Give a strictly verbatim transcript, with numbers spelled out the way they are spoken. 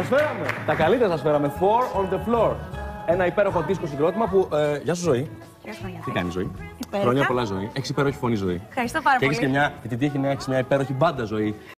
σας φέραμε. Τα καλύτερα σας φέραμε. Four on the floor. Ένα υπέροχο δίσκο συγκρότημα που. Ε, γεια σου, Ζωή. Γεια σου, Τι κάνει, Ζωή? Υπέροχα. Χρόνια πολλά, Ζωή. Έχεις υπέροχη φωνή, Ζωή. Ευχαριστώ πάρα και πολύ. Και έχεις και μια, και τη τύχη να έχεις μια υπέροχη μπάντα, Ζωή.